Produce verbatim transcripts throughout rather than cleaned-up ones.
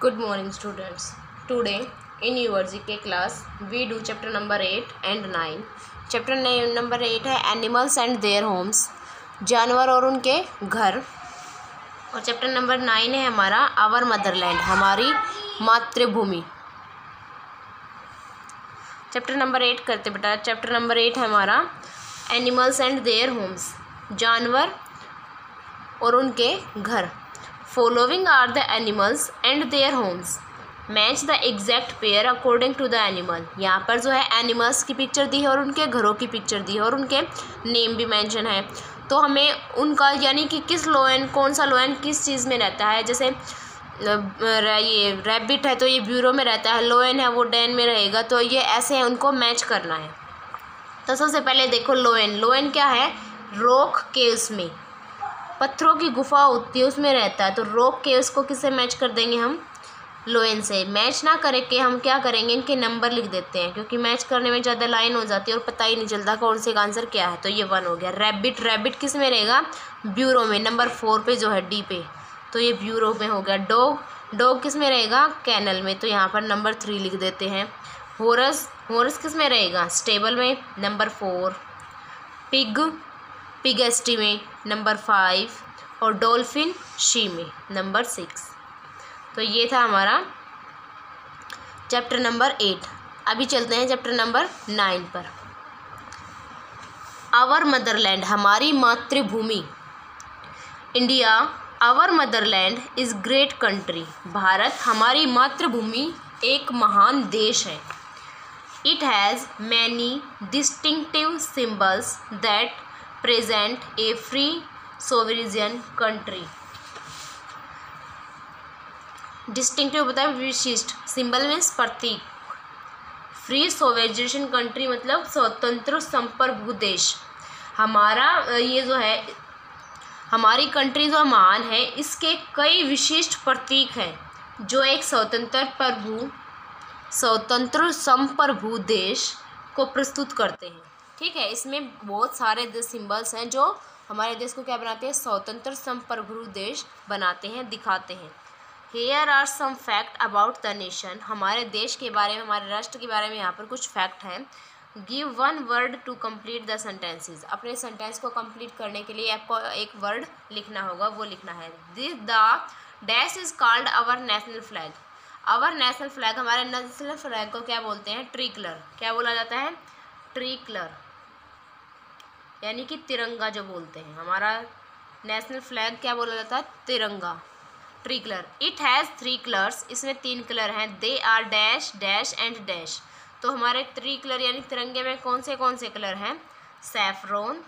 Good morning, students. Today in your G K class we do chapter number eight and nine. Chapter number eight है Animals and their homes, जानवर और उनके घर। और chapter number nine है हमारा our motherland, हमारी मातृभूमि। चैप्टर नंबर एट करते बेटा। चैप्टर नंबर एट है हमारा एनिमल्स एंड देयर होम्स, जानवर और उनके घर। Following are the animals and their homes, match the exact pair according to the animal. यहाँ पर जो है एनिमल्स की पिक्चर दी है और उनके घरों की पिक्चर दी है और उनके नेम भी मेंशन है। तो हमें उनका यानी कि किस लोयन, कौन सा लोयन किस चीज़ में रहता है। जैसे ये रैबिट है तो ये ब्यूरो में रहता है, लोयन है वो डेन में रहेगा। तो ये ऐसे है, उनको मैच करना है। तो सबसे पहले देखो लोयन। लोयन क्या है? रॉक केव्स में, पत्थरों की गुफा होती है उसमें रहता है। तो रॉक केव्स को किससे मैच कर देंगे हम? लोयन से। मैच ना करके हम क्या करेंगे, इनके नंबर लिख देते हैं, क्योंकि मैच करने में ज़्यादा लाइन हो जाती है और पता ही नहीं चलता कौन से का आंसर क्या है। तो ये वन हो गया। रैबिट, रैबिट किस में रहेगा? ब्यूरो में, नंबर फोर पे जो है डी पे, तो ये ब्यूरो में हो गया। डॉग, डॉग किस में रहेगा? कैनल में, तो यहाँ पर नंबर थ्री लिख देते हैं। हॉर्स, हॉर्स किस में रहेगा? स्टेबल में, नंबर फोर। पिग, पिगेस्टी में, नंबर फाइव। और डॉल्फिन शी में, नंबर सिक्स। तो ये था हमारा चैप्टर नंबर एट। अभी चलते हैं चैप्टर नंबर नाइन पर। आवर मदरलैंड, हमारी मातृभूमि। India our motherland is great country, Bharat हमारी मातृभूमि एक महान देश है। It has many distinctive symbols that present a free sovereign country. Distinctive होता है विशिष्ट, सिंबल मीन्स प्रतीक। फ्री सोवरिजन कंट्री मतलब स्वतंत्र संप्रभु देश। हमारा ये जो है, हमारी कंट्री जो महान है, इसके कई विशिष्ट प्रतीक हैं जो एक स्वतंत्र प्रभु स्वतंत्र संप्रभु देश को प्रस्तुत करते हैं। ठीक है, इसमें बहुत सारे सिंबल्स हैं जो हमारे देश को क्या बनाते हैं? स्वतंत्र संप्रभु देश बनाते हैं, दिखाते हैं। Here are some fact about the nation, हमारे देश के बारे में, हमारे राष्ट्र के बारे में यहाँ पर कुछ फैक्ट हैं। Give one word to complete the sentences, अपने सेंटेंस को कंप्लीट करने के लिए आपको एक वर्ड लिखना होगा, वो लिखना है। This the dash is called our national flag, our national flag, हमारे नेशनल फ्लैग को क्या बोलते हैं? Tricolour. क्या बोला जाता है? ट्री कलर, यानी कि तिरंगा जो बोलते हैं। हमारा नेशनल फ्लैग क्या बोला जाता है? तिरंगा, tricolour. It has three colours, इसमें तीन कलर हैं। They are dash dash and dash. तो हमारे थ्री कलर यानी तिरंगे में कौन से कौन से कलर हैं? Saffron,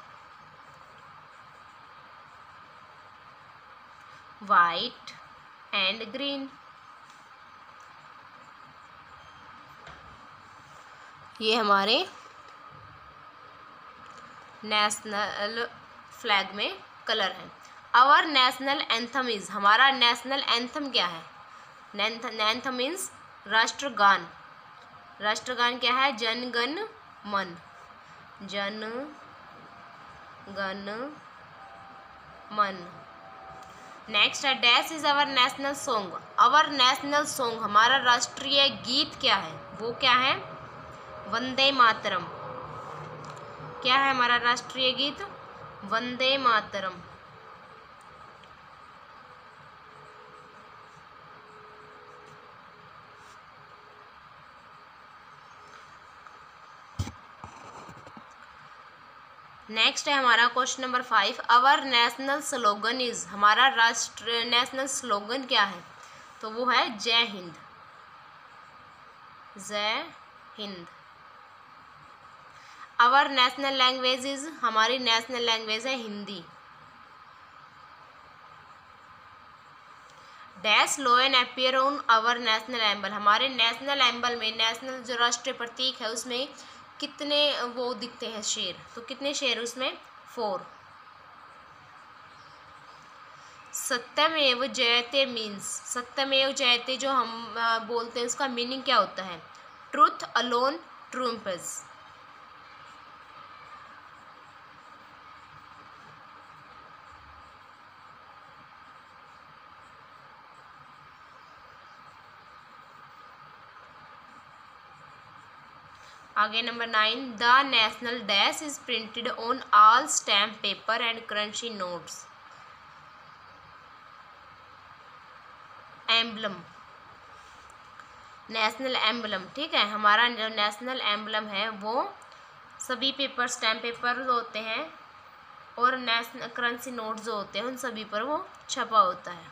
white and green. ये हमारे नेशनल फ्लैग में कलर हैं। आवर नेशनल एंथम इज, हमारा नेशनल एंथम क्या है? एंथम मीन्स राष्ट्रगान। राष्ट्रगान क्या है? जन गण मन, जन गण मन। नेक्स्ट है dash is our national song, our national song, हमारा राष्ट्रीय गीत क्या है? वो क्या है? वंदे मातरम। क्या है हमारा राष्ट्रीय गीत? वंदे मातरम। नेक्स्ट है हमारा question number five. Our national slogan is, हमारा राष्ट्र नेशनल स्लोगन क्या है? तो वो है Jai Hind, Jai Hind. Our national language is, हमारी नेशनल लैंग्वेज है Hindi. Dash lion appear on our national emblem, हमारे नेशनल एम्बल में, नेशनल जो राष्ट्रीय प्रतीक है उसमें कितने वो दिखते हैं? शेर। तो कितने शेर उसमें? फोर। सत्यमेव जयते मीन्स, सत्यमेव जयते जो हम आ, बोलते हैं उसका मीनिंग क्या होता है? Truth alone triumphs. आगे नंबर नाइन, the national dash is printed on all stamp paper and currency notes. Emblem, national emblem, ठीक है, हमारा जो नेशनल एम्बलम है वो सभी पेपर, स्टैम्प पेपर जो होते हैं और नेशनल करेंसी नोट जो होते हैं उन सभी पर वो छपा होता है।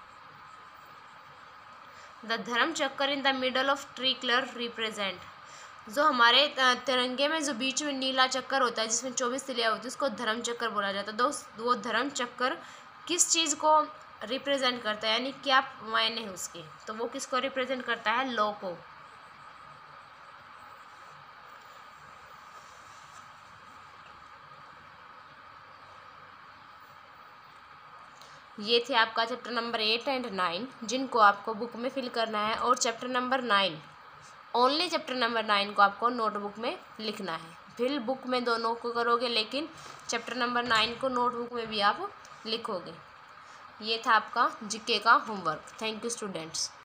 The Dharma Chakra in the middle of tricolour represent, जो हमारे तिरंगे में जो बीच में नीला चक्कर होता है जिसमें चौबीस तिलियां होती है उसको धर्म चक्कर बोला जाता है। दोस्त वो धर्म चक्कर किस चीज़ को रिप्रेजेंट करता है, यानी क्या मायने हैं उसके, तो वो किसको रिप्रेजेंट करता है, लॉ को। ये थे आपका chapter number eight and nine जिनको आपको बुक में फिल करना है, और chapter number nine, only chapter number nine को आपको नोटबुक में लिखना है। फिल बुक में दोनों को करोगे लेकिन चैप्टर नंबर नाइन को नोटबुक में भी आप लिखोगे। ये था आपका जीके का होमवर्क। Thank you students.